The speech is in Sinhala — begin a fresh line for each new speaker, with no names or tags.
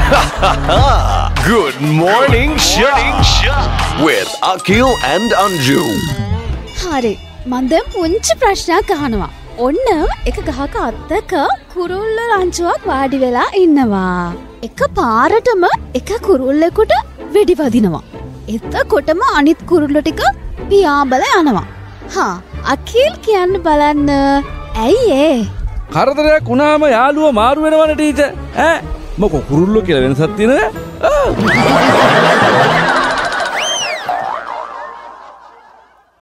Good morning, Shaa. With Aqeel and Anju.
හරි මම දැන් පුංචි ප්‍රශ්නයක් අහනවා. ඔන්න එක ගහක අත්තක කුරුල්ල රංචුවක් වාඩි වෙලා ඉන්නවා. එක පාරටම එක කුරුල්ලෙකුට වෙඩි වදිනවා. එතකොටම අනිත් කුරුල්ල ටික පියාඹල යනවා. හා අකීල් කියන්න බලන්න ඇයි ඒ?
කරදරයක් වුණාම යාළුවා මාරු වෙනවනේ ටීචර්. මොකෝ කුරුල්ලෝ කියලා වෙනසක් තියෙනවද?